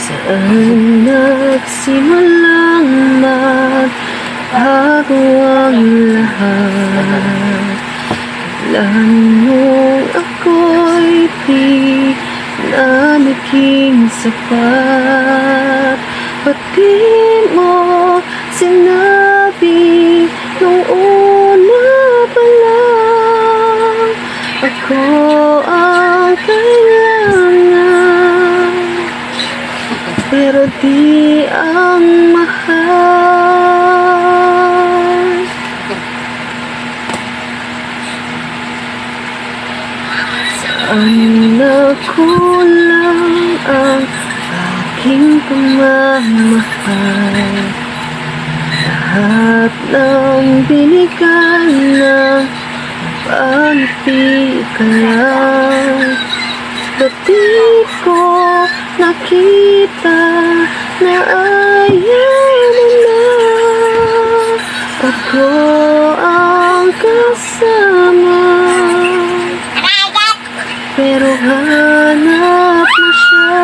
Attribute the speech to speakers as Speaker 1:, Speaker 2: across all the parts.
Speaker 1: Saan nagsimulang magbago ang lahat? Kailan nung ako'y di na naging sapat? Ba't di mo sinabi nung una pa lang ako ang kailangan, pero di ang mahal? Saan nakulang ang aking pagmamahal? Lahat ng binigay na pag-ibig ka lang. Ba't di ko nakita na ayaw mo na ako ang kasama? Pero hanap mo siya,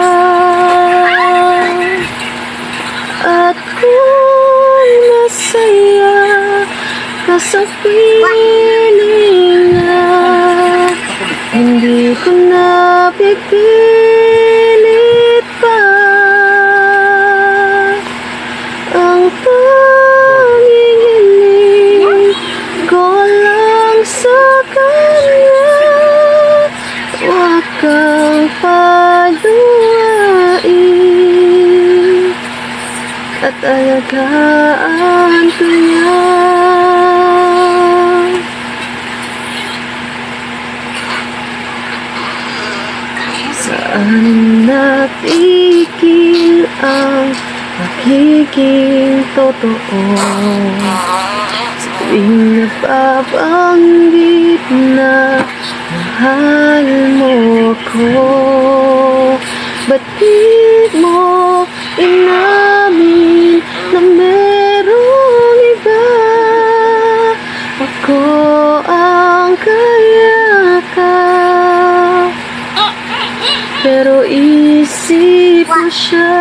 Speaker 1: at kung masaya ka sa piling niya, hindi ko na pipilit pa. Ang panginginig ko lang sa kanya, huwag kang paluwain at alagaan ko niya. Saan natigil ang magiging totoo? Sa tuwing napabanggit na mahal mo ko, ba't di mo inamin na merong iba? Ako ang kayakap, pero isip mo siya.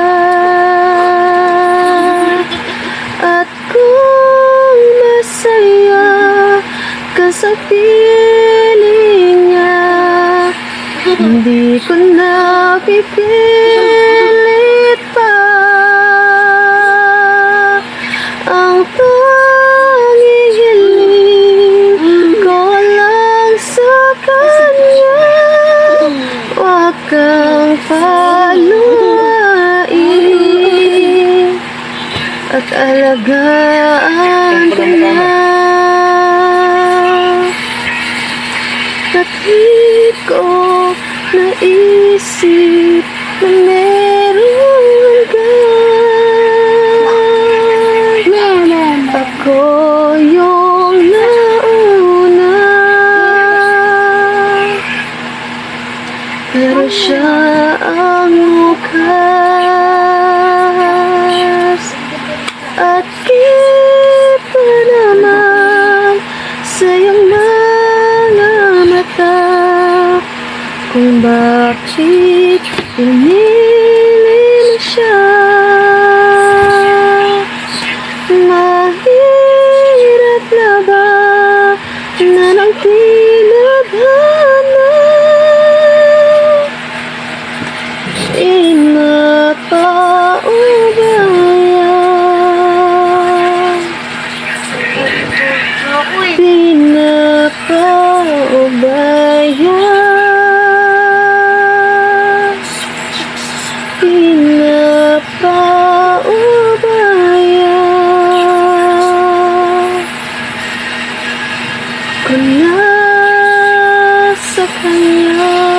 Speaker 1: At kung masaya ka sa piling niya, hindi ko na pipilit pa. Ang panginginig ko lang sa kanya, huwag kang paluwain at alagaan ko na. At di ko naisip na meron ka. Ako yung nauna, pero siya ang wakas. At kita naman sa iyong mga mata kung bakit pinili mo siya. Mahirap na ba na nang tinadhana? Pinapaubaya, pinapaubaya, pinapaubaya ko na sa kanya.